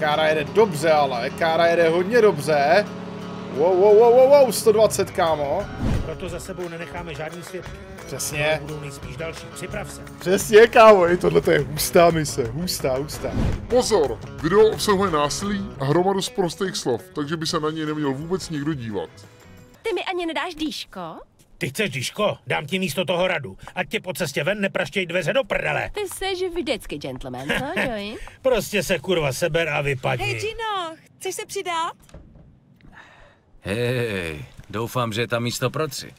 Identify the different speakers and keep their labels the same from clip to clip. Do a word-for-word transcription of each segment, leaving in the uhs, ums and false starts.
Speaker 1: Kára jede dobře, ale Kára jede hodně dobře. Wow, wow, wow, wow, wow, sto dvacet, kámo.
Speaker 2: Proto za sebou nenecháme žádný svědky.
Speaker 1: Přesně.
Speaker 2: Budou nejspíš další, připrav se.
Speaker 1: Přesně, kámo, i tohle je hustá mise, hustá, hustá.
Speaker 3: Pozor, video obsahuje násilí a hromadu sprostých slov, takže by se na něj neměl vůbec nikdo dívat.
Speaker 4: Ty mi ani nedáš dýško?
Speaker 2: Ty chceš dýško? Dám ti místo toho radu. Ať tě po cestě ven nepraštěj dveře do prdele.
Speaker 4: Ty jsi vždycky gentleman, co, Joey?
Speaker 2: Prostě se kurva seber a vypadni.
Speaker 5: Hej, Gino, chceš se přidat?
Speaker 6: Hej, doufám, že je tam místo pro tři.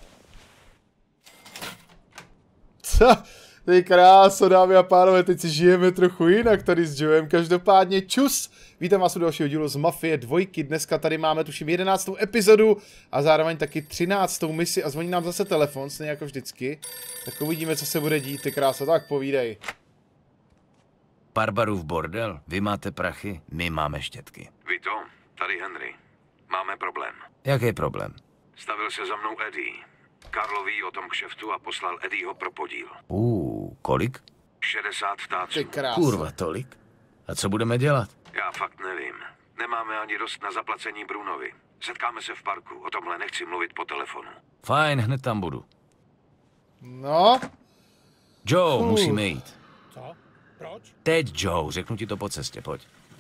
Speaker 1: Co? Ty kráso, dámy a pánové, teď si žijeme trochu jinak tady s Joem. Každopádně čus! Vítám vás u dalšího dílu z Mafie dvojky. Dneska tady máme tuším jedenáctou epizodu a zároveň taky třináctou misi a zvoní nám zase telefon, stejně jako vždycky. Tak uvidíme, co se bude dít, ty kráso, tak povídej.
Speaker 6: Barbarův bordel, vy máte prachy, my máme štětky.
Speaker 7: Vito, tady Henry. Máme problém.
Speaker 6: Jaký problém?
Speaker 7: Stavil se za mnou Eddie. Karlo ví o tom kšeftu a poslal Eddieho pro podíl.
Speaker 6: Uuu, kolik?
Speaker 7: šedesát vtáců.
Speaker 1: Ty kráso.
Speaker 6: Kurva, tolik? A co budeme dělat?
Speaker 7: Já fakt nevím. Nemáme ani dost na zaplacení Brunovi. Setkáme se v parku. O tomhle nechci mluvit po telefonu.
Speaker 6: Fajn, hned tam budu.
Speaker 1: No?
Speaker 6: Joe,
Speaker 1: Fuh.
Speaker 6: musíme jít.
Speaker 2: Co? Proč?
Speaker 6: Teď, Joe, řeknu ti to po cestě, pojď.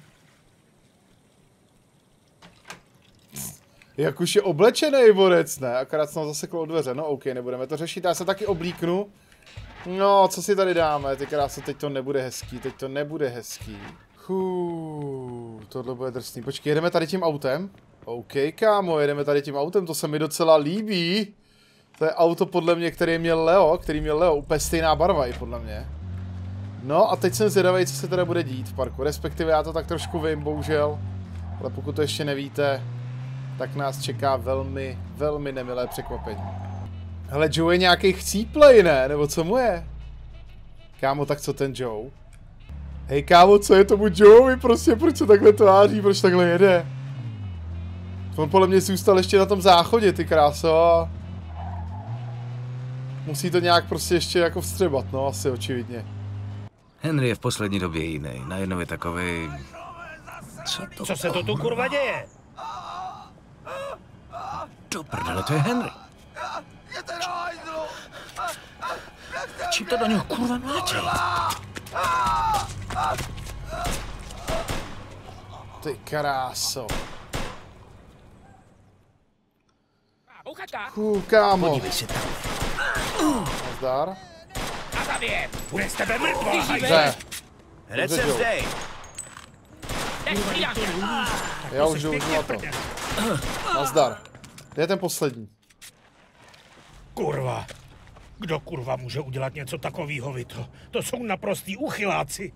Speaker 1: Jak už je oblečený borec, ne? Akorát jsem zasekl od dveře, no ok, nebudeme to řešit, já se taky oblíknu. No, co si tady dáme, ty kráso, teď to nebude hezký, teď to nebude hezký. Huu, tohle bude drsný. Počkej, jedeme tady tím autem? OK, kámo, jedeme tady tím autem, to se mi docela líbí. To je auto podle mě, který měl Leo, který měl Leo, úplně stejná barva i podle mě. No a teď jsem zvědavý, co se teda bude dít v parku, respektive já to tak trošku vím, bohužel. Ale pokud to ještě nevíte, tak nás čeká velmi, velmi nemilé překvapení. Hele, Joe je nějaký chcíplej, ne? Nebo co mu je? Kámo, tak co ten Joe? Hej, kámo, co je tomu Joey? Prostě, proč se takhle tváří? Proč takhle jede? On podle mě zůstal ještě na tom záchodě, ty kráso. Musí to nějak prostě ještě jako vstřebat, no, asi očividně.
Speaker 6: Henry je v poslední době jiný, najednou je takovej... Co to?
Speaker 2: Co se to tu kurva děje?
Speaker 6: Do prdele, to je Henry. Čím to do něho kurva mláčej?
Speaker 1: Ty kráso. Hů, kámo.
Speaker 6: Podívej se tam.
Speaker 1: Nazdar.
Speaker 2: A zabije! Bude z tebe mrtvo!
Speaker 1: Dobře.
Speaker 6: Hned
Speaker 1: Dobře,
Speaker 6: jsem
Speaker 1: Joe.
Speaker 6: zdej.
Speaker 1: Já už jdu na to. Nazdar. Kde je ten poslední?
Speaker 2: Kurva. Kdo kurva může udělat něco takovýho, Vito? To jsou naprostý uchyláci.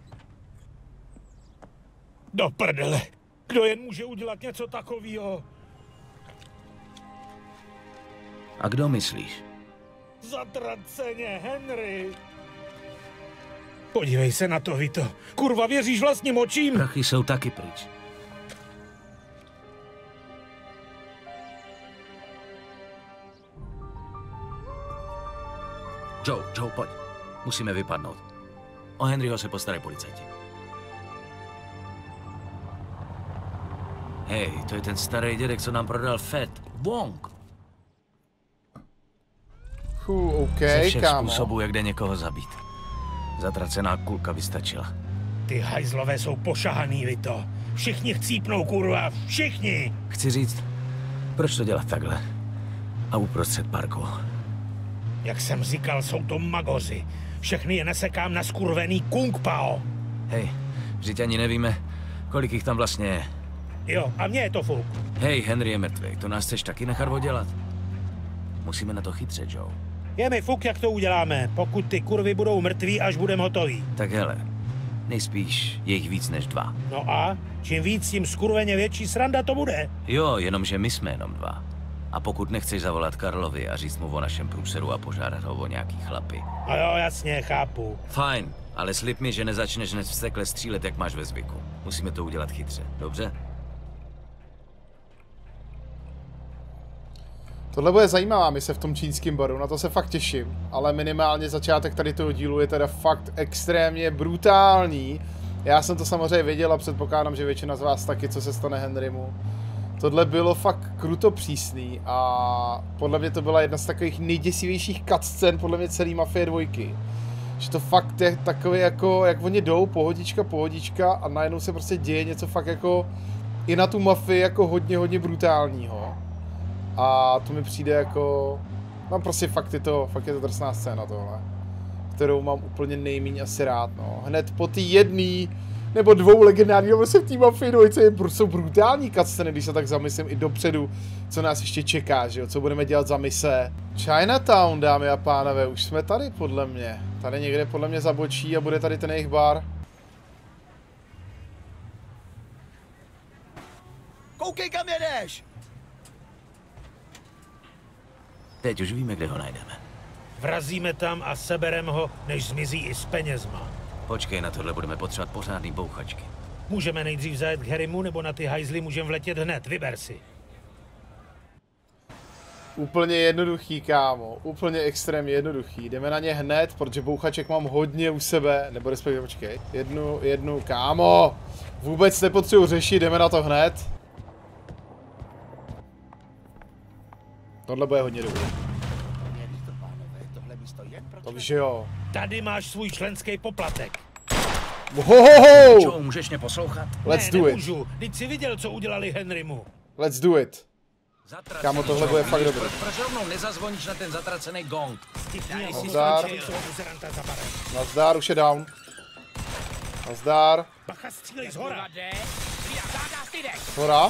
Speaker 2: Do prdele. Kdo jen může udělat něco takovýho?
Speaker 6: A kdo myslíš?
Speaker 2: Zatraceně, Henry. Podívej se na to, Vito. Kurva, věříš vlastním očím?
Speaker 6: Prachy jsou taky pryč. Joe, Joe, pojď. Musíme vypadnout. O Henryho se postarají policajti. Hej, to je ten starý dědek, co nám prodal Fed. Wong.
Speaker 1: Hů, OK,
Speaker 6: Ze všech
Speaker 1: kámo.
Speaker 6: způsobů, jak jde někoho zabít. Zatracená kulka by stačila.
Speaker 2: Ty hajzlové jsou pošahaný, Vito. Všichni chcípnou, kurva. Všichni.
Speaker 6: Chci říct, proč to dělat takhle? A uprostřed parku.
Speaker 2: Jak jsem říkal, jsou to magoři. Všechny je nesekám na skurvený Kung Pao.
Speaker 6: Hej, vždyť ani nevíme, kolik jich tam vlastně je.
Speaker 2: Jo, a mně je to fuk.
Speaker 6: Hej, Henry je mrtvej, to nás chceš taky nechat oddělat? Musíme na to chytře, Joe.
Speaker 2: Je mi fuk, jak to uděláme, pokud ty kurvy budou mrtví, až budeme hotoví.
Speaker 6: Tak hele, nejspíš je jich víc než dva.
Speaker 2: No a čím víc, tím skurveně větší sranda to bude.
Speaker 6: Jo, jenomže my jsme jenom dva. A pokud nechceš zavolat Karlovi a říct mu o našem průseru a požádat ho o nějaký chlapy.
Speaker 2: A jo, jasně, chápu.
Speaker 6: Fajn, ale slib mi, že nezačneš hned vztekle střílet, jak máš ve zvyku. Musíme to udělat chytře, dobře?
Speaker 1: Tohle bude zajímavá mise v tom čínském baru, na to se fakt těším. Ale minimálně začátek tady toho dílu je teda fakt extrémně brutální. Já jsem to samozřejmě věděl a předpokládám, že většina z vás taky, co se stane Henrymu. Tohle bylo fakt kruto přísný a podle mě to byla jedna z takových nejděsivějších cutscén podle mě celý Mafie dvojky. Že to fakt je takový jako, jak oni jdou, pohodička, pohodička a najednou se prostě děje něco fakt jako i na tu mafii jako hodně, hodně brutálního. A to mi přijde jako, no prostě fakt je to, fakt je to drsná scéna tohle. Kterou mám úplně nejméně asi rád, no. Hned po té jedné nebo dvou legendární, nebo se v té Mafii dvojce jsou brutální cutscény, když se tak zamyslím i dopředu, co nás ještě čeká, že jo, co budeme dělat za mise. Chinatown, dámy a pánové, už jsme tady podle mě. Tady někde podle mě zabočí a bude tady ten jejich bar.
Speaker 2: Koukej, kam jedeš!
Speaker 6: Teď už víme, kde ho najdeme.
Speaker 2: Vrazíme tam a sebereme ho, než zmizí i s penězma.
Speaker 6: Počkej, na tohle budeme potřebovat pořádný bouchačky.
Speaker 2: Můžeme nejdřív zajet k Harrymu, nebo na ty hajzly můžeme vletět hned, vyber si.
Speaker 1: Úplně jednoduchý, kámo. Úplně extrémně jednoduchý. Jdeme na ně hned, protože bouchaček mám hodně u sebe. Nebo respektive, počkej. Jednu, jednu, kámo. Vůbec nepotřebuji řešit, jdeme na to hned. Tohle bude hodně dobrý. To víš, jo.
Speaker 2: Tady máš svůj členský poplatek.
Speaker 1: Ohohoho!
Speaker 6: Čo, můžeš mě poslouchat?
Speaker 1: Let's
Speaker 2: ne,
Speaker 1: do
Speaker 2: nemůžu.
Speaker 1: it.
Speaker 2: Teď jsi viděl, co udělali Henrymu.
Speaker 1: Let's do it.
Speaker 6: Zatracený
Speaker 1: Kámo, tohle
Speaker 6: Joe,
Speaker 1: bude fakt
Speaker 6: vidíš,
Speaker 1: dobrý.
Speaker 6: Proč, proč rovnou nezazvoníš na ten zatracený gong?
Speaker 1: Nazdar. Nazdar, už je down. Nazdar.
Speaker 2: Bacha, střílej zhora.
Speaker 1: Hora.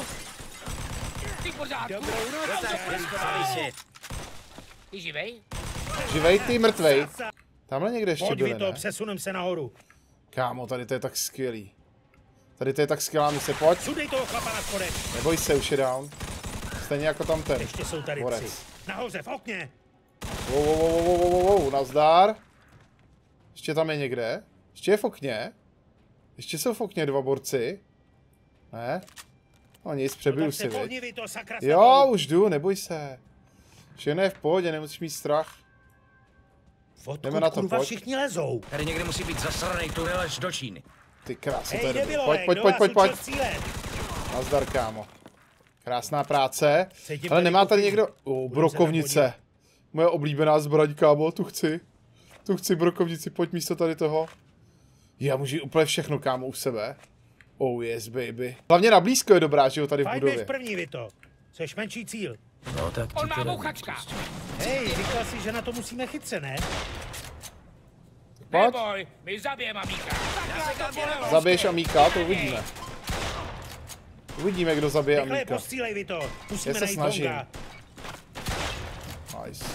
Speaker 8: Ty živej?
Speaker 1: Živej, ty mrtvej. Tamhle někde ještě
Speaker 2: Pojď,
Speaker 1: byli,
Speaker 2: Vito,
Speaker 1: ne?
Speaker 2: přesunem se nahoru.
Speaker 1: Kámo, tady to je tak skvělý. Tady to je tak skvělá mise, pojď.
Speaker 2: Sudej toho chlapa na schodech.
Speaker 1: Neboj se, už je down. Stejně jako tam ten.
Speaker 2: Ještě jsou tady
Speaker 1: Borec.
Speaker 2: tři. Nahoře, v okně.
Speaker 1: Wow, wow, wow, wow, wow, wow, wow, nazdar. Ještě tam je někde. Ještě je v okně. Ještě jsou v okně dva borci. Ne? No nic, přebiju
Speaker 2: No,
Speaker 1: si,
Speaker 2: pohni,
Speaker 1: viď.
Speaker 2: Vito, sakra,
Speaker 1: Jo, už jdu, neboj se. Všechno je v pohodě, nemusíš mít strach.
Speaker 2: Odkud
Speaker 1: Jdeme na to,
Speaker 2: kurva
Speaker 1: pojď.
Speaker 2: všichni lezou?
Speaker 6: Tady někde musí být zasraný tunel až do Číny.
Speaker 1: Ty krása, to
Speaker 2: Hej,
Speaker 1: je dobrý.
Speaker 2: debilové,
Speaker 1: Pojď, pojď,
Speaker 2: kdo
Speaker 1: pojď,
Speaker 2: vás
Speaker 1: pojď, pojď.
Speaker 2: učil střílet?
Speaker 1: Nazdar, kámo. Krásná práce.
Speaker 2: Cítím
Speaker 1: Ale
Speaker 2: tady
Speaker 1: nemá tady
Speaker 2: kuchyni.
Speaker 1: někdo... O,
Speaker 2: Budu se tam
Speaker 1: brokovnice.
Speaker 2: podívat.
Speaker 1: Moje oblíbená zbraň, kámo, tu chci. Tu chci brokovnici, pojď místo tady toho. Já můžu jít úplně všechno, kámo, u sebe. Oh yes, baby. Hlavně na blízko je dobrá, že jo, tady v
Speaker 2: Fajn, běž
Speaker 1: budově.
Speaker 2: první, Vito. Jseš menší cíl.
Speaker 6: No tak
Speaker 8: On
Speaker 6: ti
Speaker 8: má
Speaker 6: to
Speaker 8: bouchačka.
Speaker 2: Hej, říkal jsi, že na to musíme chytře, ne?
Speaker 1: Pojď,
Speaker 8: Neboj, my zabijeme Amíka.
Speaker 1: zabiješ Amíka, to uvidíme. Uvidíme, kdo zabije
Speaker 2: Rychle je
Speaker 1: Amíka.
Speaker 2: postřílej, Vito. Musíme
Speaker 1: se
Speaker 2: najít
Speaker 1: snažím.
Speaker 2: Bonga.
Speaker 1: Nice.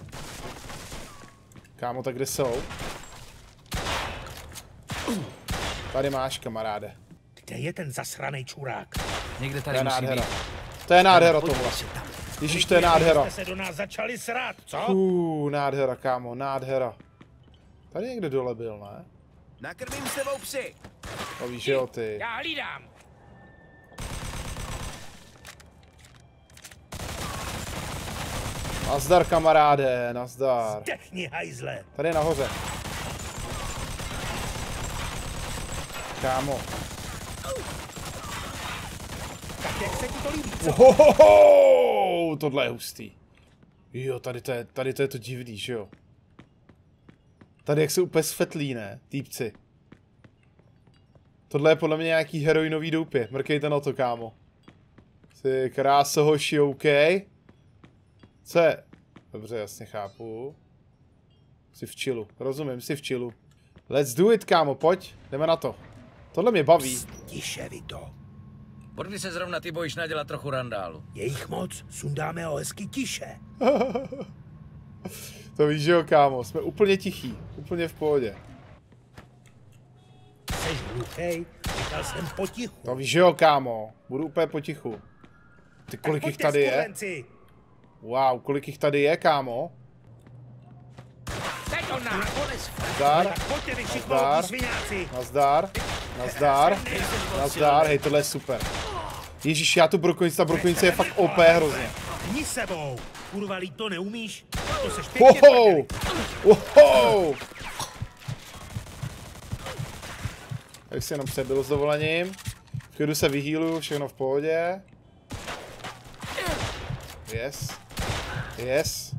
Speaker 1: Kámo, tak kde jsou? Tady máš, kamaráde.
Speaker 2: Kde je ten zasranej čurák?
Speaker 6: Někde
Speaker 1: To
Speaker 6: tady
Speaker 1: je
Speaker 6: musí
Speaker 1: nádhera.
Speaker 6: být.
Speaker 1: To je nádhera
Speaker 6: Podívej
Speaker 1: tohle.
Speaker 6: se tam.
Speaker 1: Ježíš, to je nádhera.
Speaker 2: Jste se do nás začali srát, co?
Speaker 1: Uuu, nádhera, kámo, nádhera. Tady někde dole byl, ne?
Speaker 2: Nakrmím s tebou psy.
Speaker 1: To víš, že jo, ty.
Speaker 8: Já hlídám.
Speaker 1: Nazdar, kamaráde, nazdar.
Speaker 2: Zdechni, hajzle.
Speaker 1: Tady je nahoře. Kámo.
Speaker 2: Tak jak se ti to líbí, co?
Speaker 1: Ohohoho, tohle je hustý. Jo, tady to je, tady to je to divný, že jo? Tady jak jsou úplně svetlí, ne? Týpci. Tohle je podle mě nějaký heroinový doupě. Mrkejte na to, kámo. Ty kráso, hoši, OK. Co je? Dobře, jasně chápu. Jsi v chillu. Rozumím, jsi v chillu. Let's do it, kámo, pojď. Jdeme na to. Tohle mě baví.
Speaker 2: Tiše, Vito.
Speaker 6: Podkdy se zrovna ty bojíš nadělat trochu randálu?
Speaker 2: Je jich moc, sundáme ho hezky tiše.
Speaker 1: To víš, že jo, kámo. Jsme úplně tichý. Úplně v pohodě.
Speaker 2: Jseš hluchej, říkal jsem potichu.
Speaker 1: To víš, že jo, kámo. Budu úplně potichu. Ty, kolik jich
Speaker 2: Pojďte,
Speaker 1: tady je?
Speaker 2: skurvenci.
Speaker 1: Wow, kolik jich tady je, kámo?
Speaker 8: Teď on nás.
Speaker 1: Nazdar,
Speaker 2: Tak pojďte vy všichni
Speaker 1: Nazdar.
Speaker 2: malí sviňáci.
Speaker 1: nazdar, nazdar, nazdar, hej, tohle je super. Ježíš, já tu brokovnici, ta brokovnice je fakt O P hrozně.
Speaker 2: Hni sebou. Kurva, lít to neumíš? To seš pěkně
Speaker 1: Wow,
Speaker 2: prdeli.
Speaker 1: wow. Tak si jenom přebyl s dovolením. V klidu se vyhýluju, všechno v pohodě. Yes. Yes.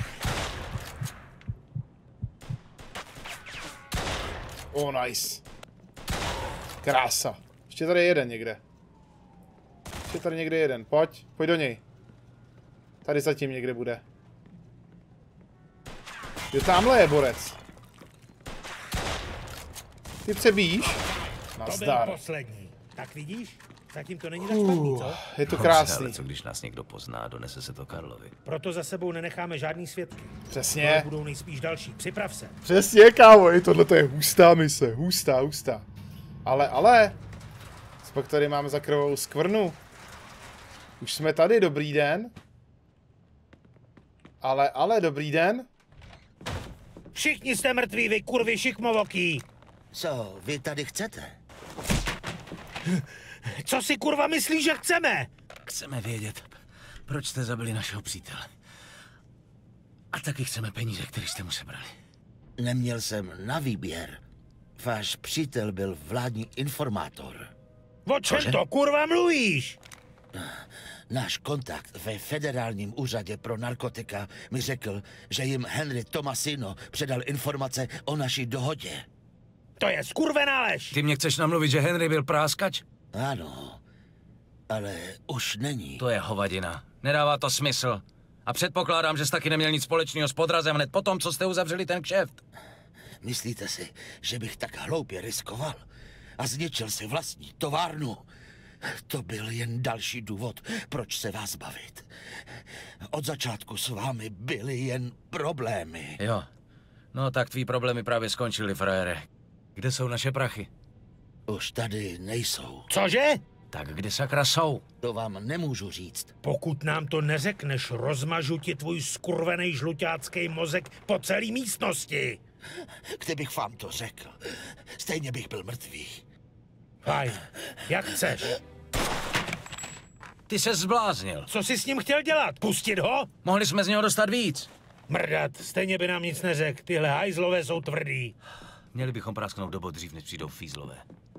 Speaker 1: Oh, nice. Krása. Ještě tady je jeden někde. Ještě tady někde jeden. Pojď, pojď do něj. Tady zatím někde bude. Jo, tamhle je borec. Ty přebíjíš?
Speaker 2: To byl
Speaker 1: Nazdar.
Speaker 2: poslední. Tak vidíš? Zatím to není tak špatný, co?
Speaker 1: Je to
Speaker 6: Ale
Speaker 1: krásný.
Speaker 6: co když nás někdo pozná, donese se to Karlovi.
Speaker 2: Proto za sebou nenecháme žádný svědky. Ale
Speaker 1: Přesně.
Speaker 2: budou nejspíš další. Připrav se.
Speaker 1: Přesně, kámo, i tohle to je hustá mise. Hustá, hustá. Ale, ale. Co pak tady máme za krvavou skvrnu? Už jsme tady, dobrý den. Ale, ale, dobrý den.
Speaker 2: Všichni jste mrtví, vy kurvy šikmovoký.
Speaker 9: Co vy tady chcete?
Speaker 2: Co si kurva myslíš, že chceme?
Speaker 6: Chceme vědět, proč jste zabili našeho přítele. A taky chceme peníze, které jste mu sebrali.
Speaker 9: Neměl jsem na výběr. Váš přítel byl vládní informátor.
Speaker 2: O čem
Speaker 6: Cože?
Speaker 2: to kurva mluvíš?
Speaker 9: Náš kontakt ve federálním úřadě pro narkotika mi řekl, že jim Henry Tomasino předal informace o naší dohodě.
Speaker 2: To je skurvená lež.
Speaker 6: Ty mě chceš namluvit, že Henry byl práskač?
Speaker 9: Ano, ale už není.
Speaker 6: To je hovadina. Nedává to smysl. A předpokládám, že jsi taky neměl nic společného s podrazem hned potom, co jste uzavřeli ten kšeft.
Speaker 9: Myslíte si, že bych tak hloupě riskoval a zničil si vlastní továrnu? To byl jen další důvod, proč se vás bavit. Od začátku s vámi byly jen problémy.
Speaker 6: Jo. No tak tvý problémy právě skončily, frajere. Kde jsou naše prachy?
Speaker 9: Už tady nejsou.
Speaker 2: Cože?
Speaker 6: Tak kde sakra jsou?
Speaker 9: To vám nemůžu říct.
Speaker 2: Pokud nám to neřekneš, rozmažu ti tvůj skurvený žluťácký mozek po celé místnosti.
Speaker 9: Kdybych vám to řekl, stejně bych byl mrtvý.
Speaker 2: Fajn, jak chceš.
Speaker 6: Ty se zbláznil.
Speaker 2: Co jsi s ním chtěl dělat? Pustit ho?
Speaker 6: Mohli jsme z něho dostat víc.
Speaker 2: Mrdat, stejně by nám nic neřekl. Tyhle hajzlové jsou tvrdý.
Speaker 6: Měli bychom prásknout do bod dřív, než přijdou fízlové.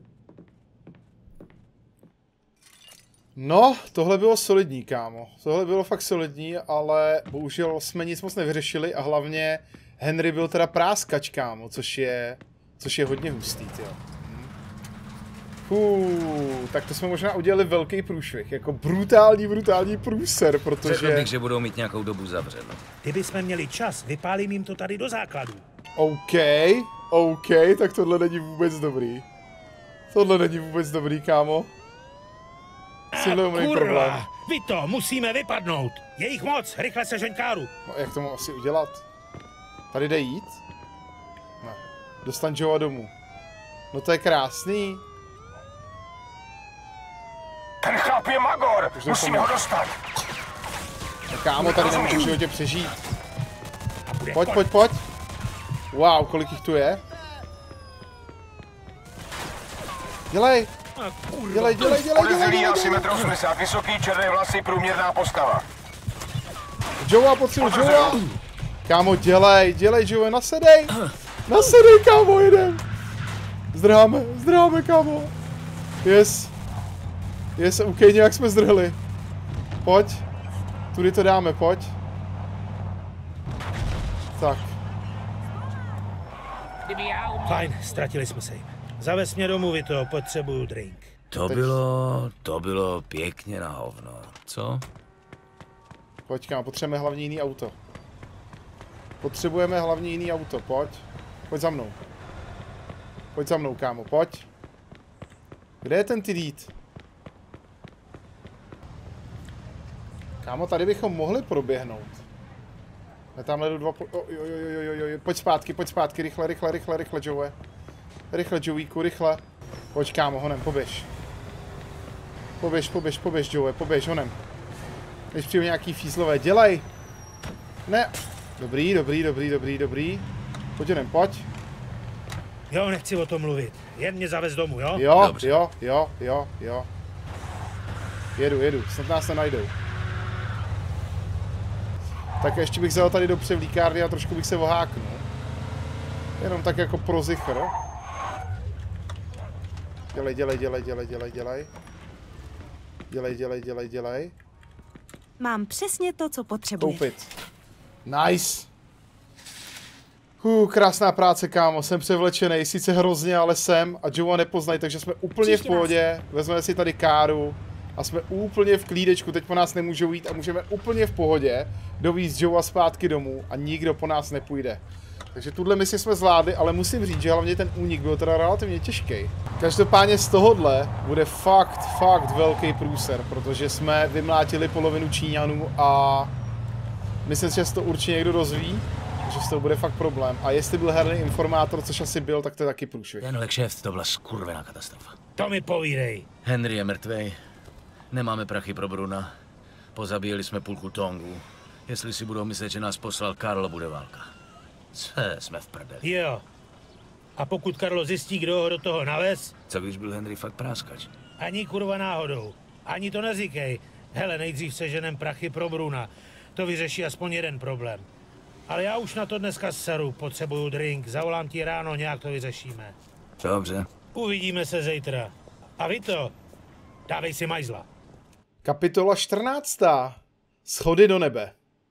Speaker 1: No, tohle bylo solidní, kámo. Tohle bylo fakt solidní, ale bohužel jsme nic moc nevyřešili a hlavně Henry byl teda práskač, kámo, což je, což je hodně hustý, jo. Fuu, tak to jsme možná udělali velký průšvih, jako brutální, brutální průser, protože...
Speaker 6: Řekl bych, že budou mít nějakou dobu zavřeno.
Speaker 2: Kdybychom měli čas, vypálím jim to tady do základu.
Speaker 1: OK, OK, tak tohle není vůbec dobrý. Tohle není vůbec dobrý, kámo.
Speaker 2: A kurva, vy to musíme vypadnout. Je jich moc, rychle se ženkáru.
Speaker 1: No, jak to mám asi udělat? Tady jde jít? Ne. Dostan Joea domů. No to je krásný.
Speaker 8: Ten chlap je Magor,
Speaker 1: Už
Speaker 8: musíme ho dostat.
Speaker 1: No, kámo, tady nemůžu v životě přežít.
Speaker 2: Bude
Speaker 1: Pojď,
Speaker 2: kon-
Speaker 1: pojď, pojď. Wow, kolik jich tu je? Dělej,
Speaker 2: A kurva.
Speaker 1: dělej, dělej, dělej, dělej,
Speaker 8: Podezřelý
Speaker 1: dělej,
Speaker 8: asi
Speaker 1: dělej.
Speaker 8: metr osmdesát, vysoký, černé vlasy, průměrná postava.
Speaker 1: Joea, potřebuji Joea. Kámo, dělej, dělej, Joe, nasedej. Nasedej, kámo, jedem. Zdrháme, zdrháme, kámo. Yes. Yes, OK, nějak jsme zdrhli. Pojď. Tudy to dáme, pojď. Tak.
Speaker 8: Kdyby já uměl...
Speaker 2: Fajn, ztratili jsme se jim. Zavez mě domů, vy to, potřebuju drink.
Speaker 6: To
Speaker 1: Teď-
Speaker 6: bylo, to bylo pěkně na hovno. Co?
Speaker 1: Pojď, kámo, potřebujeme hlavně jiný auto. Potřebujeme hlavně jiný auto, pojď. Pojď za mnou. Pojď za mnou, kámo, pojď. Kde je ten Tidít? Kámo, tady bychom mohli proběhnout. Já tamhle jdu dva po... Oh, jo, jo, jo, jo, jo, jo. Pojď zpátky, pojď zpátky, rychle, rychle, rychle, rychle, Joe. Rychle, Joeyku, rychle. Pojď, kámo, honem, poběž. Poběž, poběž, poběž, Joe, poběž, honem. Než přijde nějaký fízlové, dělej. Ne. Dobrý, dobrý, dobrý, dobrý, dobrý. Pojď honem, pojď.
Speaker 2: Jo, nechci o tom mluvit. Jen mě zavez domů, jo?
Speaker 1: Jo,
Speaker 6: Dobře.
Speaker 1: jo, jo, jo, jo. Jedu, jedu, snad nás nenajdou. Tak ještě bych zajel tady do převlíkárny a trošku bych se oháknul. Jenom tak jako pro zichr. Dělej, dělej, dělej, dělej, dělej, dělej. Dělej, dělej, dělej, dělej.
Speaker 5: Mám přesně to, co potřebuješ.
Speaker 1: Koupit. Nice. Hů, krásná práce, kámo, jsem převlečený, sice hrozně, ale jsem a Joea nepoznají, takže jsme úplně v pohodě, vezmeme si tady káru a jsme úplně v klídečku, teď po nás nemůžou jít a můžeme úplně v pohodě dovízt Joea zpátky domů a nikdo po nás nepůjde. Takže tuhle misi jsme zvládli, ale musím říct, že hlavně ten únik byl teda relativně těžký. Každopádně z tohohle bude fakt, fakt velký průser, protože jsme vymlátili polovinu Číňanů a myslím si, že se to určitě někdo dozví. Že z toho bude fakt problém. A jestli byl herný informátor, což asi byl, tak to je taky průšvih.
Speaker 6: Tenhle kšeft, to byla skurvená katastrofa.
Speaker 2: To mi povídej.
Speaker 6: Henry je mrtvej. Nemáme prachy pro Bruna. Pozabíjeli jsme půlku Tongů. Jestli si budou myslet, že nás poslal Karlo, bude válka. Co jsme v prdeli.
Speaker 2: Jo. A pokud Karlo zjistí, kdo ho do toho nalez?
Speaker 6: Co když byl Henry fakt práskač?
Speaker 2: Ani kurva náhodou. Ani to neříkej. Hele, nejdřív seženem prachy pro Bruna. To vyřeší aspoň jeden problém. Ale já už na to dneska seru, potřebuju drink, zavolám ti ráno, nějak to vyřešíme.
Speaker 6: Dobře.
Speaker 2: Uvidíme se zítra. A vy to, dávej si majzla.
Speaker 1: Kapitola čtrnáctá. Schody do nebe.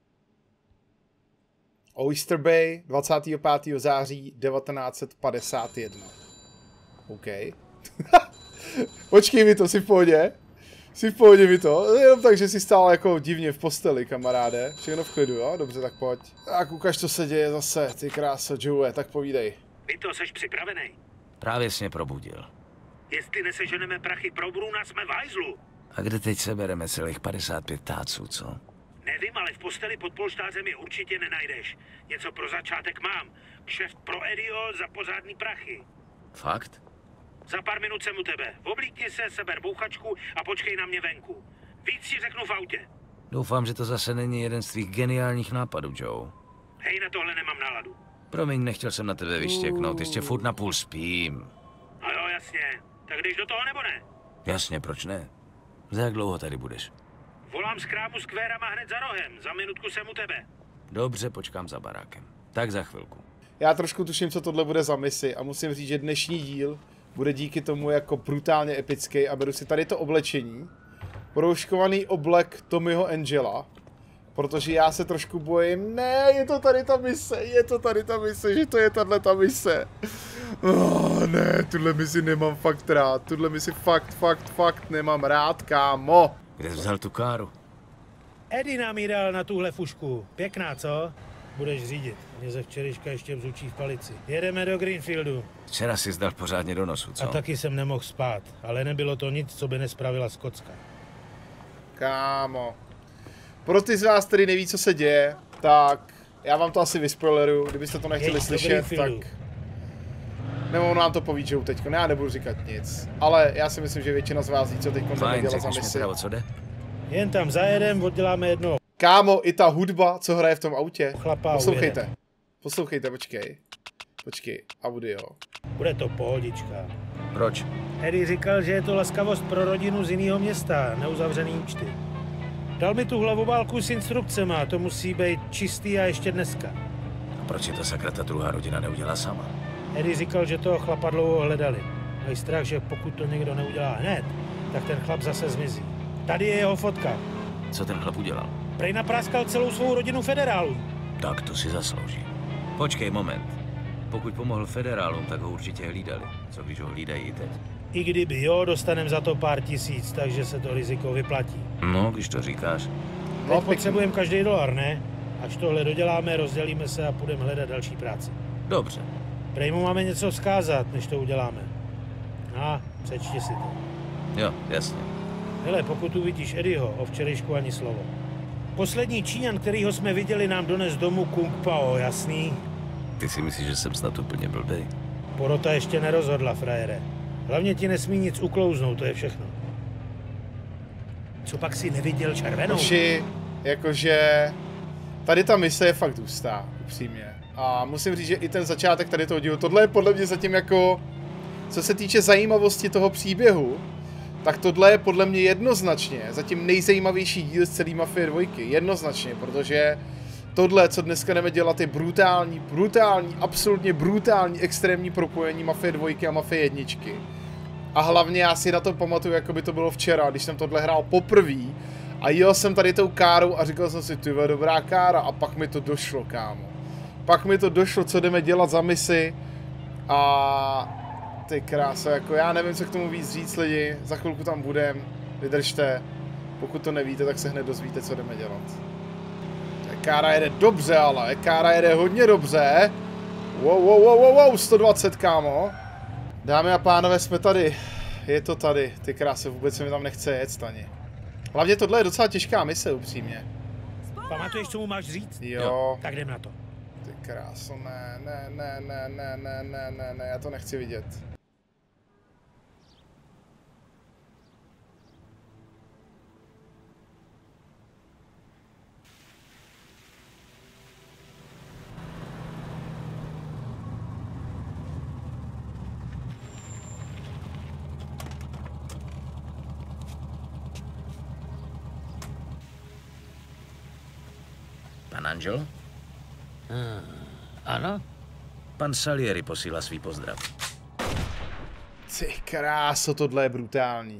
Speaker 1: Oyster Bay, dvacátého pátého září devatenáct set padesát jedna. OK. Počkej mi to, jsi v pohodě? Jsi v pohodě mi to? Jenom tak, že jsi stál jako divně v posteli, kamaráde. Všechno v klidu, jo? Dobře, tak pojď. Tak ukaž, co se děje zase, ty kráso, Joe, tak povídej.
Speaker 2: Vy to, seš připravený?
Speaker 6: Právě jsi mě probudil.
Speaker 2: Jestli neseženeme prachy pro Bruna, jsme v hajzlu.
Speaker 6: A kde teď sebereme celých padesát pět táců, co?
Speaker 2: Nevím, ale v posteli pod polštářem je určitě nenajdeš. Něco pro začátek mám. Kšeft pro Eddieho za pořádný prachy.
Speaker 6: Fakt?
Speaker 2: Za pár minut jsem u tebe. Oblíkni se, seber bouchačku a počkej na mě venku. Víc si řeknu v autě.
Speaker 6: Doufám, že to zase není jeden z tvých geniálních nápadů, Joe.
Speaker 2: Hej, na tohle nemám náladu.
Speaker 6: Promiň, nechtěl jsem na tebe vyštěknout, ještě furt napůl spím.
Speaker 2: A jo, jasně. Tak jdeš do toho nebo ne?
Speaker 6: Jasně, proč ne? Za jak dlouho tady budeš?
Speaker 2: Volám z krámu s kvérama hned za rohem. Za minutku jsem u tebe.
Speaker 6: Dobře, počkám za barákem. Tak za chvilku.
Speaker 1: Já trošku tuším, co tohle bude za misi a musím říct, že dnešní díl bude díky tomu jako brutálně epický a beru si tady to oblečení. Proškovaný oblek Tommyho Angela, protože já se trošku bojím, ne, je to tady ta mise, je to tady ta mise, že to je tahle ta mise. Oh, ne, tuhle misi nemám fakt rád, tuhle misi fakt, fakt, fakt nemám rád, kámo.
Speaker 6: Kde jsi vzal tu káru?
Speaker 2: Eddie nám ji dal na tuhle fušku. Pěkná, co? Budeš řídit. Mě ze včerejška ještě bzučí v palici. Jedeme do Greenfieldu.
Speaker 6: Včera jsi zdal pořádně do nosu, co?
Speaker 2: A taky jsem nemohl spát, ale nebylo to nic, co by nespravila Skocka.
Speaker 1: Kámo. Pro ty z vás, který neví, co se děje, tak já vám to asi vyspoileruju, kdybyste to nechtěli
Speaker 2: Jeď
Speaker 1: slyšet, tak... Nebo on nám to poví, Joe, teďko, já nebudu říkat nic. Ale já si myslím, že většina z vás ví, co teďko jdeme dělat za misi.
Speaker 6: Teda, o co jde?
Speaker 2: Jen tam zajedem, odděláme jedno.
Speaker 1: Kámo, i ta hudba, co hraje v tom autě.
Speaker 2: Chlapa
Speaker 1: Poslouchejte.
Speaker 2: ujede.
Speaker 1: Poslouchejte, počkej. Počkej, audio.
Speaker 2: Bude to pohodička.
Speaker 6: Proč?
Speaker 2: Eddie říkal, že je to laskavost pro rodinu z jiného města, neuzavřený účty. Dal mi tu hlavobálku s instrukcema, to musí být čistý a ještě dneska.
Speaker 6: A proč je to sakra ta druhá rodina neudělá sama?
Speaker 2: Eddie říkal, že toho chlapa dlouho hledali. Mají strach, že pokud to někdo neudělá hned, tak ten chlap zase zmizí. Tady je jeho fotka.
Speaker 6: Co ten chlap udělal?
Speaker 2: Prej napráskal celou svou rodinu federálů.
Speaker 6: Tak to si zaslouží. Počkej moment. Pokud pomohl federálům, tak ho určitě hlídali. Co když ho hlídají i teď?
Speaker 2: I kdyby jo, dostanem za to pár tisíc, takže se to riziko vyplatí.
Speaker 6: No, když to říkáš.
Speaker 1: No,
Speaker 2: Teď potřebujeme každý dolar, ne? Až tohle doděláme, rozdělíme se a půjdeme hledat další práci.
Speaker 6: Dobře.
Speaker 2: Prej mu máme něco vzkázat, než to uděláme. A, přečti si to.
Speaker 6: Jo, jasně.
Speaker 2: Hele, pokud uvidíš Eddieho, o včerejšku ani slovo. Poslední Číňan, kterýho jsme viděli, nám dones domů Kung Pao, jasný?
Speaker 6: Ty si myslíš, že jsem snad úplně blbej?
Speaker 2: Porota ještě nerozhodla, frajere. Hlavně ti nesmí nic uklouznout, to je všechno. Co pak si neviděl červenou?
Speaker 1: Oši, jakože... Tady ta mise je fakt hustá, upřímně. A musím říct, že i ten začátek tady toho dílu, tohle je podle mě zatím jako... Co se týče zajímavosti toho příběhu, tak tohle je podle mě jednoznačně zatím nejzajímavější díl z celé Mafie dvojky. Jednoznačně, protože tohle, co dneska jdeme dělat, je brutální, brutální, absolutně brutální, extrémní propojení Mafie dvojky a Mafie jedničky. A hlavně já si na to pamatuju, jako by to bylo včera, když jsem tohle hrál poprvé. A jel jsem tady tou károu a říkal jsem si, ty vole, dobrá kára. A pak mi to došlo, kámo. Pak mi to došlo, co jdeme dělat za misi. A ty krása, jako já nevím, co k tomu víc říct, lidi. Za chvilku tam budem. Vydržte. Pokud to nevíte, tak se hned dozvíte, co jdeme dělat. Kára jede dobře, ale. Kára jede hodně dobře. Wow, wow, wow, wow, wow, sto dvacet, kámo. Dámy a pánové, jsme tady. Je to tady. Ty krásy, vůbec se mi tam nechce jet, ani. Hlavně tohle je docela těžká mise, upřímně.
Speaker 2: Pamatuješ, co mu máš říct?
Speaker 1: Jo. jo.
Speaker 2: Tak jdem na to.
Speaker 1: Ty kráso, ne, ne, ne, ne, ne, ne, ne, ne, ne, já to nechci vidět.
Speaker 6: Pan Angel?
Speaker 9: Hmm, ano?
Speaker 6: Pan Salieri posílá svý pozdrav.
Speaker 1: Ty kráso, tohle je brutální.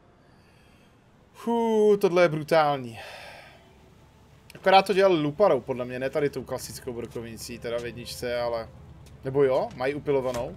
Speaker 1: Fů, tohle je brutální. Akorát to dělali luparou, podle mě, ne tady tou klasickou brokovnicí, teda v jedničce, ale... Nebo jo, mají upilovanou.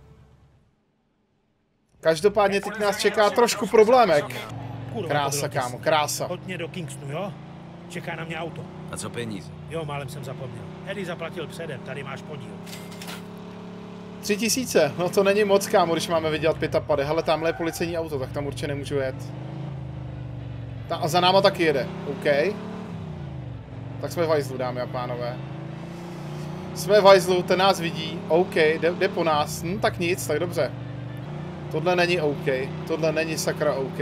Speaker 1: Každopádně teď nás čeká trošku problémek. Krása, kámo, krása.
Speaker 2: Hodně do Kingstonu, jo? Čeká na mě auto.
Speaker 6: A co peníze?
Speaker 2: Jo, málem jsem zapomněl. Eddie zaplatil předem, tady máš podíl.
Speaker 1: Tři tisíce, no to není moc, kámo, když máme vydělat pět a pade. Hele, tamhle je policejní auto, tak tam určitě nemůžu jet. Ta, a za náma taky jede, OK. Tak jsme v hajzlu, dámy a pánové. Jsme v hajzlu, ten nás vidí, OK, jde, jde po nás, hm, tak nic, tak dobře. Tohle není OK, tohle není sakra OK.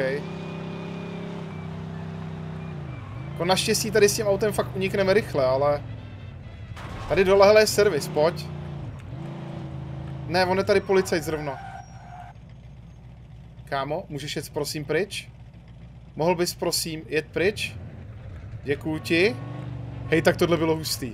Speaker 1: Jako naštěstí tady s tím autem fakt unikneme rychle, ale... Tady dole, hele, je servis, pojď. Ne, on je tady policajt zrovna. Kámo, můžeš jet prosím pryč? Mohl bys prosím jet pryč? Děkuju ti. Hej, tak tohle bylo hustý.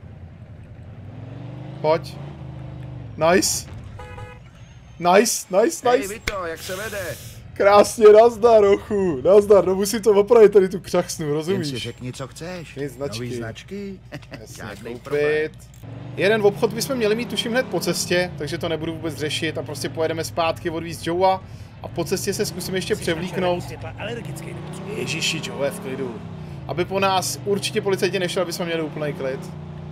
Speaker 1: Pojď. Nice. Nice, nice, nice.
Speaker 6: Hej, Vito, jak se vede?
Speaker 1: Krásně, nazdar, ochu. Nazdar, no musím to opravit tady tu křachsnu, rozumíš?
Speaker 9: Jen si řekni, co chceš.
Speaker 1: Nic značky.
Speaker 9: Nový značky?
Speaker 1: Jasně, koupit. Jeden obchod bychom měli mít, tuším, hned po cestě, takže to nebudu vůbec řešit a prostě pojedeme zpátky odvízt Joea a po cestě se zkusím ještě převlíknout. Ježiši, Joe, v klidu. Aby po nás určitě policajti nešel, aby jsme měli úplný klid.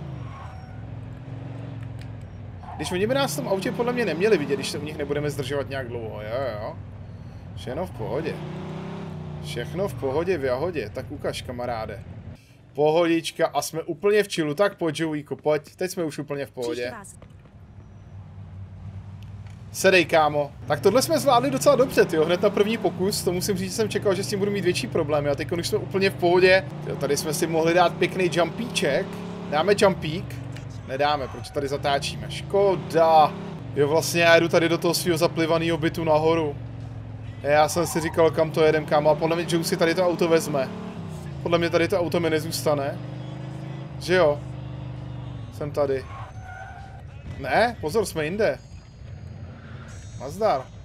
Speaker 1: Když oni by nás v tom autě podle mě neměli vidět, když se u nich nebudeme zdržovat nějak dlouho, jo, jo. Všechno v pohodě. Všechno v pohodě, v jahodě. Tak ukaž, kamaráde. Pohodička a jsme úplně v chillu. Tak pojď, Joeyko, pojď. Teď jsme už úplně v pohodě. Sedej, kámo. Tak tohle jsme zvládli docela dobře, tyjo. Hned na první pokus. To musím říct, že jsem čekal, že s tím budu mít větší problémy. A teď už jsme úplně v pohodě. Tyjo, tady jsme si mohli dát pěkný jumpíček. Dáme jumpík. Nedáme, proč tady zatáčíme. Škoda. Jo, vlastně já jedu tady do toho svého zaplivaného bytu nahoru. Já jsem si říkal, kam to jedem, kámo, a podle mě Joe si tady to auto vezme. Podle mě tady to auto mi nezůstane. Že jo? Jsem tady. Ne, pozor, jsme jinde. Nazdar.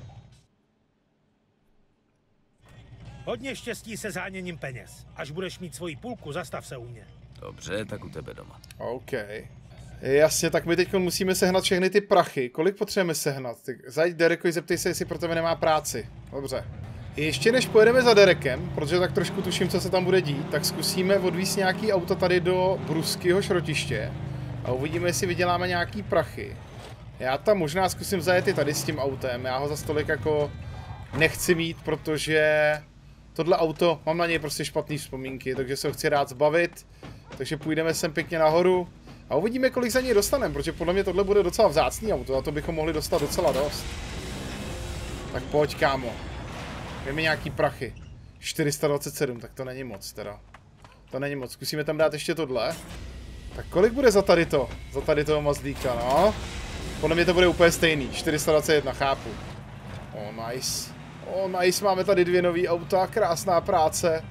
Speaker 2: Hodně štěstí se záněním peněz. Až budeš mít svoji půlku, zastav se u mě.
Speaker 6: Dobře, tak u tebe doma.
Speaker 1: OK. Jasně, tak my teď musíme sehnat všechny ty prachy. Kolik potřebujeme sehnat? Zajď Derekovi, zeptej se, jestli pro tebe nemá práci. Dobře. Ještě než pojedeme za Derekem, protože tak trošku tuším, co se tam bude dít, tak zkusíme odvízt nějaký auto tady do Bruskyho šrotiště a uvidíme, jestli vyděláme nějaký prachy. Já tam možná zkusím zajet i tady s tím autem, já ho za stolik jako nechci mít, protože tohle auto, mám na něj prostě špatný vzpomínky, takže se ho chci rád zbavit, takže půjdeme sem pěkně nahoru. A uvidíme, kolik za něj dostaneme, protože podle mě tohle bude docela vzácný auto a to bychom mohli dostat docela dost. Tak pojď, kámo. Dej mi nějaký prachy. čtyři sta dvacet sedm, tak to není moc teda. To není moc, zkusíme tam dát ještě tohle. Tak kolik bude za tady to? Za tady toho Mazdíka, no? Podle mě to bude úplně stejný, čtyři sta dvacet jedna, chápu. Oh, nice. Oh, nice, máme tady dvě nový auta, krásná práce.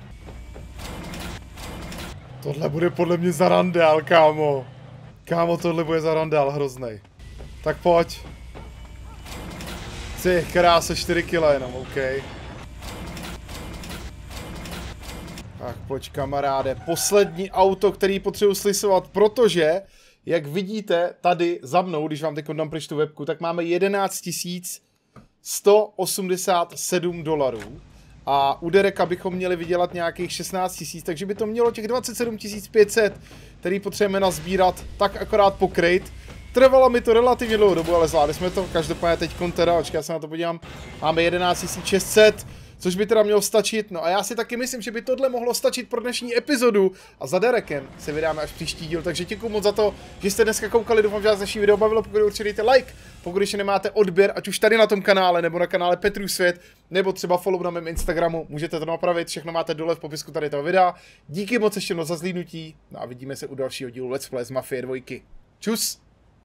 Speaker 1: Tohle bude podle mě za randál, kámo. Kámo, tohle bude za randál hroznej. Tak pojď. Ty krása, čtyři kila jenom, OK. Tak pojď kamaráde, poslední auto, který potřebuji slisovat, protože, jak vidíte tady za mnou, když vám teď dám pryč tu webku, tak máme jedenáct tisíc sto osmdesát sedm dolarů. A u Dereka bychom měli vydělat nějakých šestnáct tisíc, takže by to mělo těch dvacet sedm tisíc pět set, který potřebujeme nazbírat, tak akorát pokryt. Trvalo mi to relativně dlouhou dobu, ale zvládli jsme to, každopádně teď teda, očkej, já se na to podívám, máme jedenáct tisíc šest set, což by teda mělo stačit, no a já si taky myslím, že by tohle mohlo stačit pro dnešní epizodu a za Derekem se vydáme až příští díl, takže děkuji moc za to, že jste dneska koukali, doufám, že vás dnešní video bavilo, pokud určitě dejte like, pokud ještě nemáte odběr, ať už tady na tom kanále, nebo na kanále Petrův svět, nebo třeba follow na mém Instagramu, můžete to napravit, všechno máte dole v popisku tady toho videa, díky moc ještě jednou za zhlídnutí, no a vidíme se u dalšího dílu Let's Play z Mafie dva. Čus!